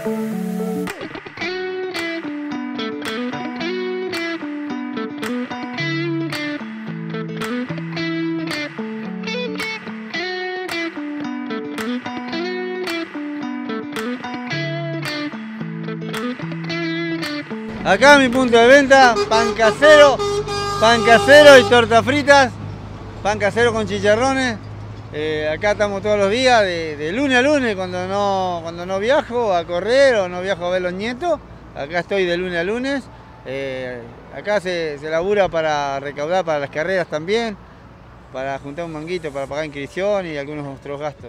Acá mi punto de venta, pan casero y tortas fritas, pan casero con chicharrones. Acá estamos todos los días, de lunes a lunes, cuando no viajo a correr o no viajo a ver los nietos. Acá estoy de lunes a lunes. Acá se labura para recaudar para las carreras también, para juntar un manguito para pagar inscripción y algunos otros gastos.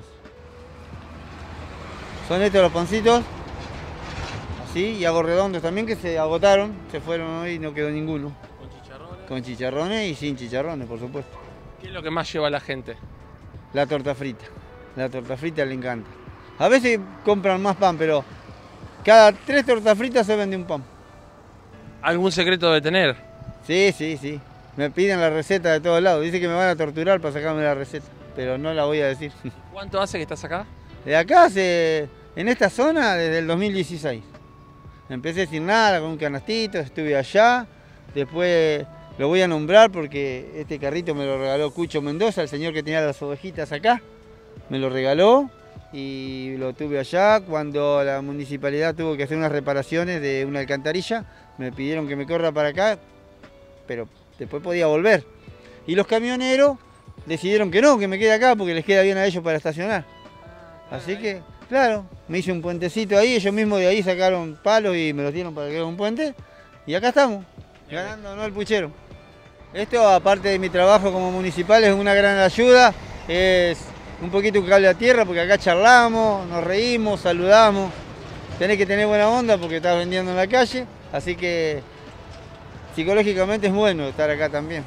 Son estos los pancitos. Sí, y hago redondos también que se agotaron, se fueron hoy y no quedó ninguno. ¿Con chicharrones? Con chicharrones y sin chicharrones, por supuesto. ¿Qué es lo que más lleva a la gente? La torta frita le encanta. A veces compran más pan, pero cada 3 tortas fritas se vende un pan. ¿Algún secreto de tener? Sí. Me piden la receta de todos lados. Dicen que me van a torturar para sacarme la receta, pero no la voy a decir. ¿Cuánto hace que estás acá? De acá, en esta zona, desde el 2016. Empecé sin nada, con un canastito, estuve allá. Después lo voy a nombrar porque este carrito me lo regaló Cucho Mendoza, el señor que tenía las ovejitas acá. Me lo regaló y lo tuve allá. Cuando la municipalidad tuvo que hacer unas reparaciones de una alcantarilla, me pidieron que me corra para acá, pero después podía volver. Y los camioneros decidieron que no, que me quede acá porque les queda bien a ellos para estacionar. Así que, claro, me hice un puentecito ahí, ellos mismos de ahí sacaron palos y me los dieron para que haga un puente. Y acá estamos, ganando, ¿no? El puchero. Esto, aparte de mi trabajo como municipal, es una gran ayuda. Es un poquito un cable a tierra porque acá charlamos, nos reímos, saludamos. Tenés que tener buena onda porque estás vendiendo en la calle. Así que psicológicamente es bueno estar acá también.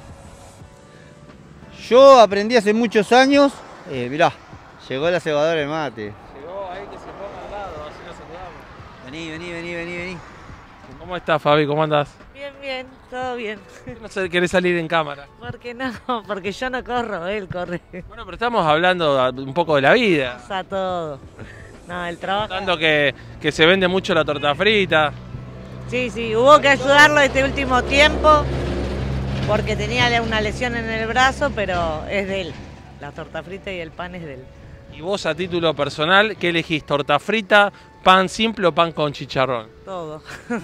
Yo aprendí hace muchos años, mirá, llegó la cebadora de mate. Llegó ahí, que se ponga al lado, así nos saludamos. Vení. ¿Cómo estás, Fabi? ¿Cómo andás? Bien, todo bien. No sé, querés salir en cámara. ¿Por qué no? Porque yo no corro, él corre. Bueno, pero estamos hablando un poco de la vida. Pasa todo. No, el trabajo. Tanto que se vende mucho la torta frita. Sí, hubo que ayudarlo este último tiempo porque tenía una lesión en el brazo, pero es de él. La torta frita y el pan es de él. Y vos, a título personal, ¿qué elegís? ¿Torta frita, pan simple o pan con chicharrón? Todo.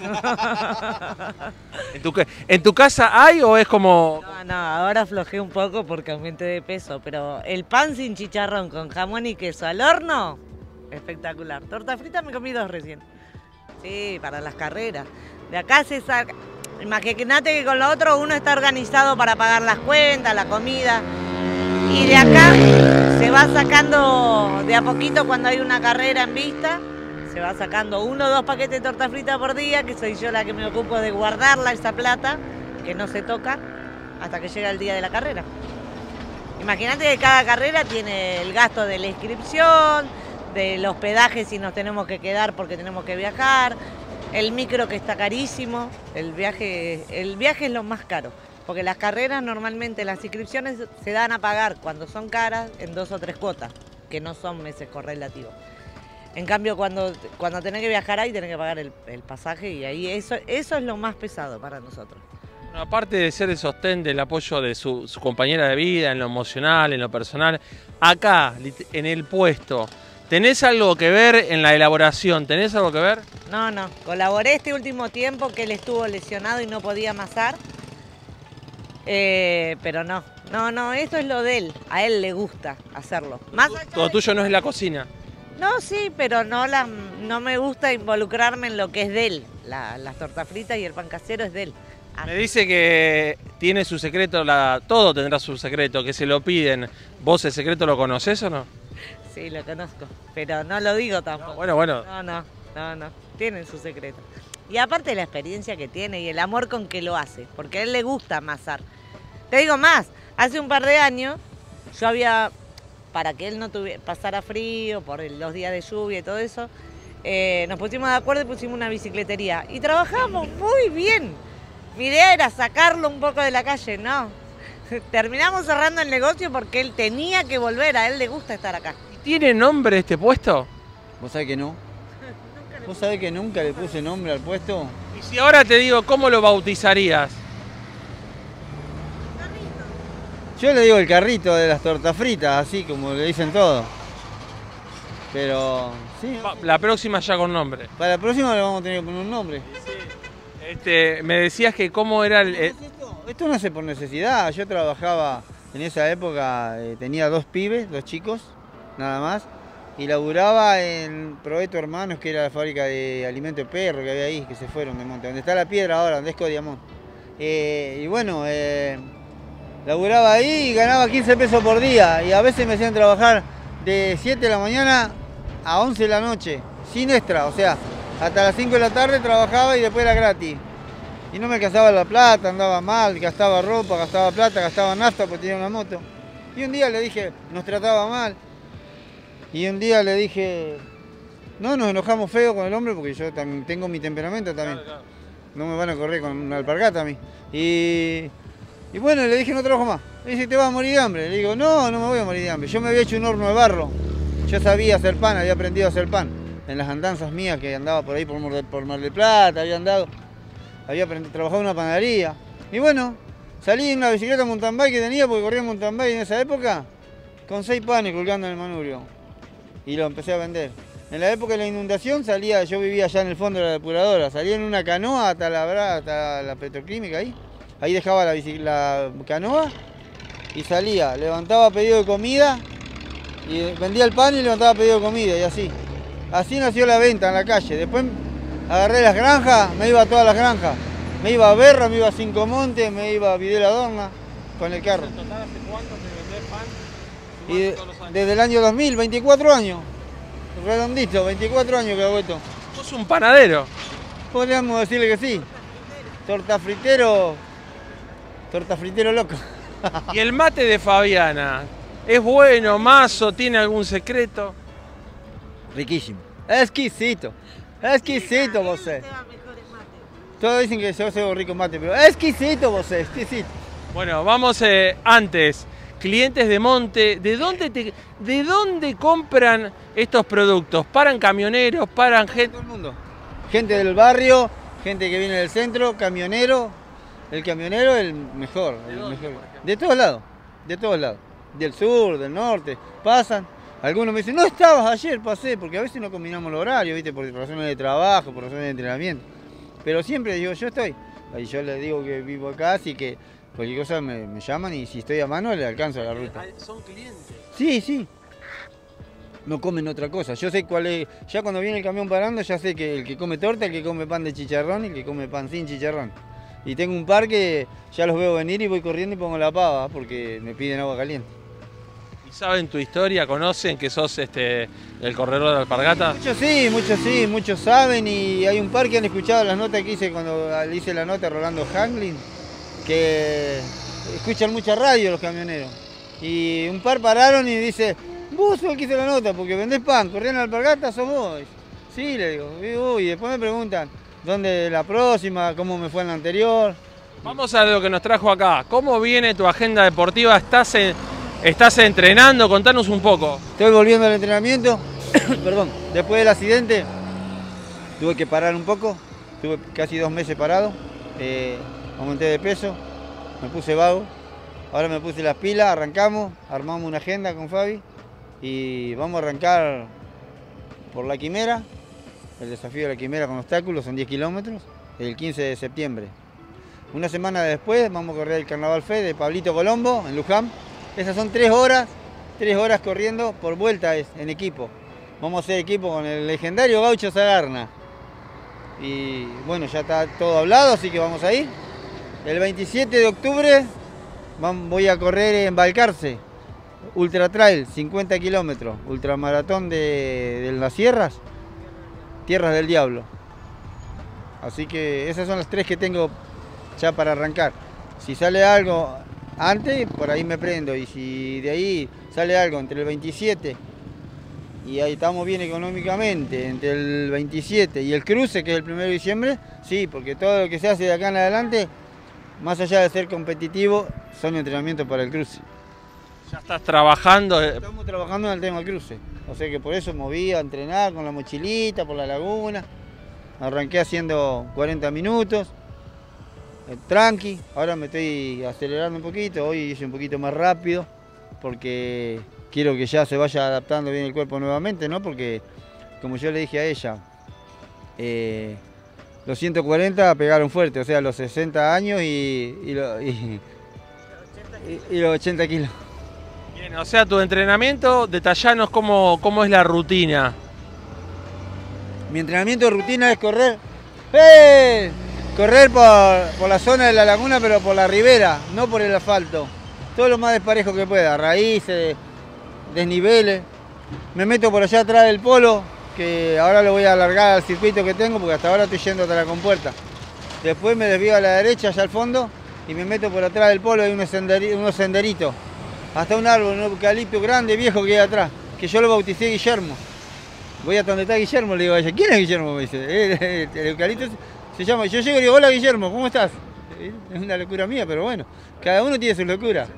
¿En tu casa hay o es como...? No, ahora aflojé un poco porque aumenté de peso, pero el pan sin chicharrón con jamón y queso al horno, espectacular. Torta frita me comí 2 recién. Sí, para las carreras. De acá se saca... Imagínate que con lo otro uno está organizado para pagar las cuentas, la comida. Y de acá se va sacando de a poquito cuando hay una carrera en vista. Se va sacando 1 o 2 paquetes de torta frita por día, que soy yo la que me ocupo de guardarla, esa plata, que no se toca hasta que llega el día de la carrera. Imagínate que cada carrera tiene el gasto de la inscripción, del hospedaje si nos tenemos que quedar porque tenemos que viajar, el micro que está carísimo, el viaje es lo más caro, porque las carreras normalmente las inscripciones se dan a pagar cuando son caras en 2 o 3 cuotas, que no son meses correlativos. En cambio, cuando tenés que viajar ahí, tenés que pagar el pasaje y ahí eso es lo más pesado para nosotros. Bueno, aparte de ser el sostén del apoyo de su compañera de vida, en lo emocional, en lo personal, acá, en el puesto, ¿tenés algo que ver en la elaboración? ¿Tenés algo que ver? No, colaboré este último tiempo que él estuvo lesionado y no podía amasar, pero no, esto es lo de él, a él le gusta hacerlo. Todo tuyo no es la cocina. No, sí, pero no me gusta involucrarme en lo que es de él. Las tortas fritas y el pan casero es de él. Me dice que tiene su secreto, todo tendrá su secreto, que se lo piden. ¿Vos el secreto lo conocés o no? Sí, lo conozco, pero no lo digo tampoco. Bueno. No, tienen su secreto. Y aparte la experiencia que tiene y el amor con que lo hace, porque a él le gusta amasar. Te digo más, hace un par de años yo había... para que él no pasara frío por los días de lluvia y todo eso, nos pusimos de acuerdo y pusimos una bicicletería. Y trabajamos muy bien. Mi idea era sacarlo un poco de la calle, no. Terminamos cerrando el negocio porque él tenía que volver, a él le gusta estar acá. ¿Tiene nombre este puesto? ¿Vos sabés que no? Nunca Vos sabés que nunca le puse nombre al puesto. Y si ahora te digo, ¿cómo lo bautizarías? Yo le digo el carrito de las tortas fritas, así como le dicen todos. Pero, sí. La próxima ya con nombre. Para la próxima le vamos a tener que poner un nombre. Me decías que cómo era Esto no hace por necesidad. Yo trabajaba en esa época, tenía 2 pibes, 2 chicos, nada más. Y laburaba en Proveto Hermanos, que era la fábrica de alimento de perro que había ahí, que se fueron de monte. Donde está la piedra ahora, donde es Codiamón. Y bueno, laburaba ahí y ganaba 15 pesos por día. Y a veces me hacían trabajar de 7 de la mañana a 11 de la noche, sin extra. O sea, hasta las 5 de la tarde trabajaba y después era gratis. Y no me alcanzaba la plata, andaba mal, gastaba ropa, gastaba plata, gastaba nafta porque tenía una moto. Y un día le dije, nos trataba mal. Y un día le dije, no nos enojamos feo con el hombre porque yo también tengo mi temperamento también. Claro. No me van a correr con una alpargata a mí. Y bueno, le dije, no trabajo más. Le dije, te vas a morir de hambre. Le digo, no, no me voy a morir de hambre. Yo me había hecho un horno de barro. Yo sabía hacer pan, había aprendido a hacer pan. En las andanzas mías que andaba por ahí por Mar del Plata, había andado. Había trabajado en una panadería. Y bueno, salí en una bicicleta mountain bike que tenía, porque corría mountain bike en esa época, con 6 panes colgando en el manubrio. Y lo empecé a vender. En la época de la inundación salía, yo vivía allá en el fondo de la depuradora, salía en una canoa hasta la petroquímica ahí. Ahí dejaba la canoa y salía, levantaba pedido de comida, y vendía el pan y levantaba pedido de comida y así. Así nació la venta en la calle. Después agarré las granjas, me iba a todas las granjas. Me iba a Berra, me iba a Cinco Montes, me iba a Videla Adorna con el carro. ¿En total hace cuánto te vendés pan? Desde el año 2000, 24 años. Redondito, 24 años que hago esto. ¿Sos un panadero? Podríamos decirle que sí. Tortafritero loco. ¿Y el mate de Fabiana? ¿Es bueno, mazo, tiene algún secreto? Riquísimo. Exquisito. Exquisito, vos. Todos dicen que yo soy rico en mate, pero exquisito, vos, exquisito. Bueno, vamos antes. Clientes de monte, ¿de dónde compran estos productos? ¿Paran camioneros? ¿Paran gente? Todo el mundo. Gente del barrio, gente que viene del centro, camionero. El camionero es el mejor. De todos lados, de todos lados. Del sur, del norte, pasan. Algunos me dicen, no estabas ayer, pasé, porque a veces no combinamos el horario, ¿viste? Por razones de trabajo, por razones de entrenamiento. Pero siempre digo, yo estoy. Y yo les digo que vivo acá, así que cualquier cosa me llaman y si estoy a mano le alcanzo la ruta. ¿Son clientes? Sí, sí. No comen otra cosa. Yo sé cuál es. Ya cuando viene el camión parando, ya sé que el que come torta, el que come pan de chicharrón y el que come pan sin chicharrón. Y tengo un par que ya los veo venir y voy corriendo y pongo la pava porque me piden agua caliente. ¿Y saben tu historia? ¿Conocen que sos el corredor de alpargata? Muchos saben y hay un par que han escuchado las notas que hice cuando le hice la nota a Rolando Hanglin, que escuchan mucha radio los camioneros. Y un par pararon y dice, vos sos el que hizo la nota porque vendés pan, corrían la alpargata, sos vos. Sí, le digo, y después me preguntan, ¿dónde la próxima? ¿Cómo me fue en la anterior? Vamos a lo que nos trajo acá. ¿Cómo viene tu agenda deportiva? ¿Estás entrenando? Contanos un poco. Estoy volviendo al entrenamiento. Perdón, después del accidente tuve que parar un poco. Tuve casi 2 meses parado. Aumenté de peso, me puse vago. Ahora me puse las pilas, arrancamos, armamos una agenda con Fabi y vamos a arrancar por la Quimera. El desafío de la Quimera con obstáculos son 10 kilómetros, el 15 de septiembre. Una semana después vamos a correr el Carnaval Fe de Pablito Colombo en Luján. Esas son 3 horas corriendo por vuelta en equipo. Vamos a hacer equipo con el legendario Gaucho Sagarna. Y bueno, ya está todo hablado, así que vamos a ir. El 27 de octubre voy a correr en Balcarce, Ultra Trail, 50 kilómetros, ultramaratón de las sierras, Tierras del Diablo. Así que esas son las 3 que tengo ya para arrancar. Si sale algo antes, por ahí me prendo, y si de ahí sale algo entre el 27 y ahí estamos bien económicamente, entre el 27 y el cruce, que es el 1 de diciembre, sí, porque todo lo que se hace de acá en adelante, más allá de ser competitivo, son entrenamientos para el cruce. ¿Ya estás trabajando? Estamos trabajando en el tema del cruce. O sea que por eso moví a entrenar con la mochilita por la laguna. Arranqué haciendo 40 minutos, tranqui. Ahora me estoy acelerando un poquito, hoy hice un poquito más rápido porque quiero que ya se vaya adaptando bien el cuerpo nuevamente, ¿no? Porque, como yo le dije a ella, los 140 pegaron fuerte, o sea, los 60 años y los 80 kilos. Bien, o sea, tu entrenamiento, detallanos cómo es la rutina. Mi entrenamiento de rutina es correr. Correr por la zona de la laguna, pero por la ribera, no por el asfalto. Todo lo más desparejo que pueda, raíces, desniveles. Me meto por allá atrás del polo, que ahora lo voy a alargar al circuito que tengo, porque hasta ahora estoy yendo hasta la compuerta. Después me desvío a la derecha, allá al fondo, y me meto por atrás del polo, hay unos senderitos. Hasta un árbol, un eucalipto grande, viejo que hay atrás, que yo lo bauticé Guillermo. Voy hasta donde está Guillermo, le digo a ella, ¿quién es Guillermo? Me dice, el eucalipto se llama, yo llego y digo, hola Guillermo, ¿cómo estás? Es una locura mía, pero bueno, cada uno tiene su locura.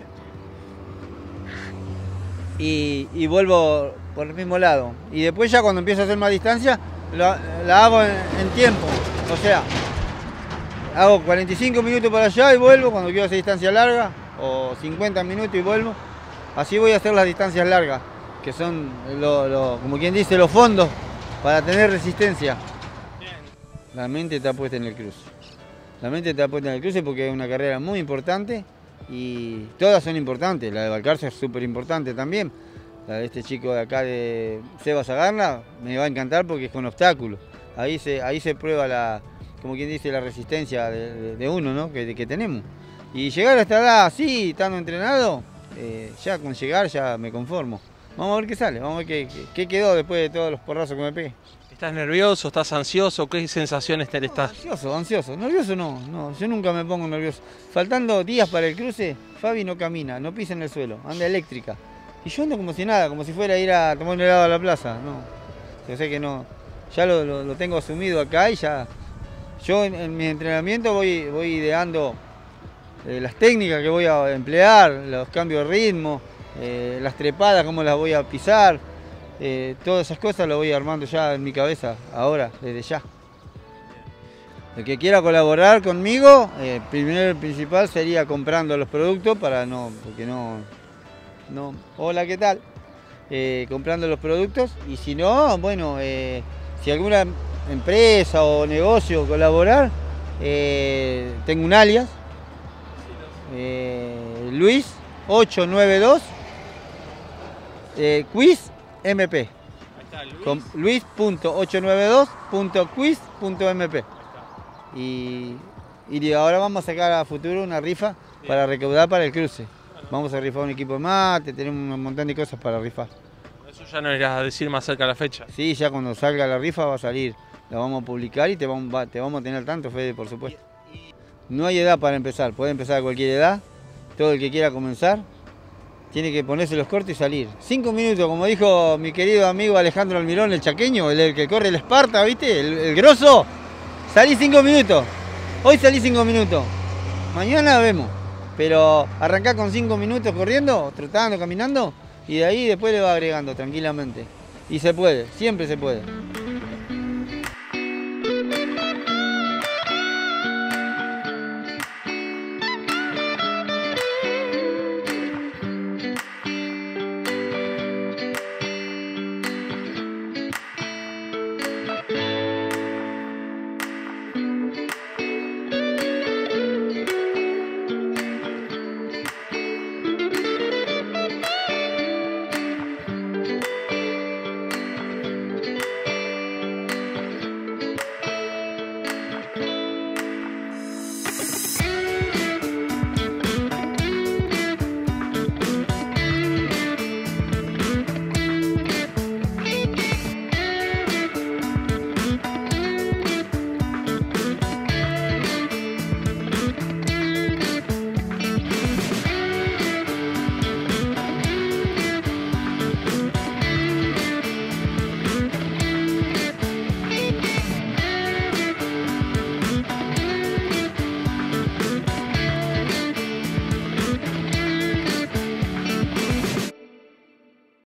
Y vuelvo por el mismo lado. Y después ya cuando empiezo a hacer más distancia, la hago en tiempo. O sea, hago 45 minutos para allá y vuelvo cuando quiero hacer distancia larga, o 50 minutos y vuelvo. Así voy a hacer las distancias largas, que son, como quien dice, los fondos para tener resistencia. La mente está puesta en el cruce. La mente está puesta en el cruce porque es una carrera muy importante y todas son importantes. La de Balcarce es súper importante también. La de este chico de acá, de Seba Zagarna, me va a encantar porque es con obstáculos. Ahí se prueba como quien dice, la resistencia de uno, ¿no? que tenemos. Y llegar hasta allá así, estando entrenado, ya con llegar ya me conformo. Vamos a ver qué sale, vamos a ver qué quedó después de todos los porrazos que me pegué. ¿Estás nervioso? ¿Estás ansioso? ¿Qué sensaciones te estás? Ansioso. Nervioso no, yo nunca me pongo nervioso. Faltando días para el cruce, Fabi no camina, no pisa en el suelo, anda eléctrica. Y yo ando como si nada, como si fuera a ir a tomar un helado a la plaza, no. Yo sé que no, ya lo tengo asumido acá y ya. Yo en mi entrenamiento voy ideando las técnicas que voy a emplear, los cambios de ritmo, las trepadas, cómo las voy a pisar. Todas esas cosas las voy armando ya en mi cabeza, ahora, desde ya. El que quiera colaborar conmigo, primero y principal sería comprando los productos porque no. Hola, ¿qué tal? Comprando los productos y si no, bueno, si alguna empresa o negocio colaborar, tengo un alias, Luis 892 Quiz MP. Luis.892.quiz.mp. Y ahora vamos a sacar a futuro una rifa para recaudar para el cruce. Vamos a rifar un equipo de mate, tenemos un montón de cosas para rifar. Eso ya no irás a decir más cerca de la fecha. Sí, ya cuando salga la rifa va a salir. La vamos a publicar y te vamos a tener tanto, Fede, por supuesto. No hay edad para empezar, puede empezar a cualquier edad. Todo el que quiera comenzar tiene que ponerse los cortos y salir. 5 minutos, como dijo mi querido amigo Alejandro Almirón, el chaqueño, el que corre el Esparta, ¿viste? El grosso. Salí 5 minutos. Hoy salí 5 minutos. Mañana vemos. Pero arrancá con 5 minutos corriendo, trotando, caminando, y de ahí después le va agregando tranquilamente. Y se puede, siempre se puede.